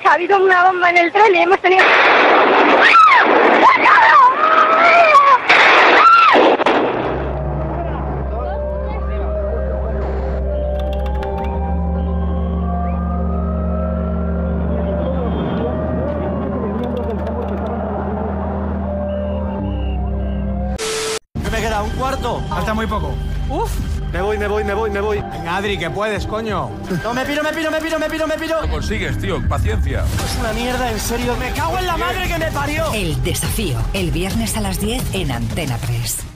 Ha habido una bomba en el tren y hemos tenido... Me queda un cuarto. Falta muy poco. Uf. Me voy. Venga, Adri, que puedes, coño. No, me piro. Lo consigues, tío, paciencia. Es una mierda, en serio. Me cago en la madre que me parió. El desafío, el viernes a las 10 en Antena 3.